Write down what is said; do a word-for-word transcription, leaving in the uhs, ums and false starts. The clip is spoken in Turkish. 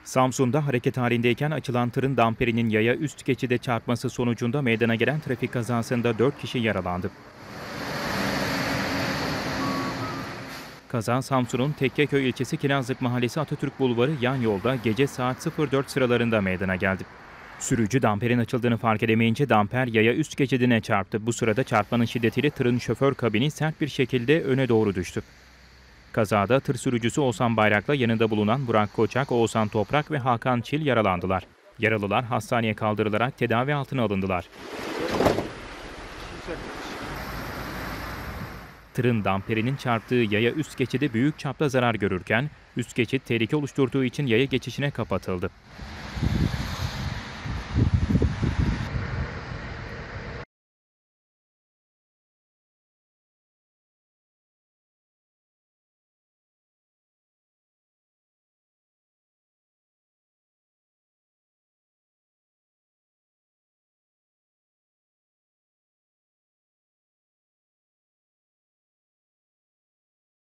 Samsun'da hareket halindeyken açılan tırın damperinin yaya üst geçide çarpması sonucunda meydana gelen trafik kazasında dört kişi yaralandı. Kaza Samsun'un Tekkeköy ilçesi Kirazlık Mahallesi Atatürk Bulvarı yan yolda gece saat sıfır dört sıralarında meydana geldi. Sürücü damperin açıldığını fark edemeyince damper yaya üst geçidine çarptı. Bu sırada çarpmanın şiddetiyle tırın şoför kabini sert bir şekilde öne doğru düştü. Kazada tır sürücüsü Oğuzhan Bayrak'la yanında bulunan Burak Koçak, Oğuzhan Toprak ve Hakan Çil yaralandılar. Yaralılar hastaneye kaldırılarak tedavi altına alındılar. Tırın damperinin çarptığı yaya üst geçidi büyük çapta zarar görürken, üst geçit tehlike oluşturduğu için yaya geçişine kapatıldı.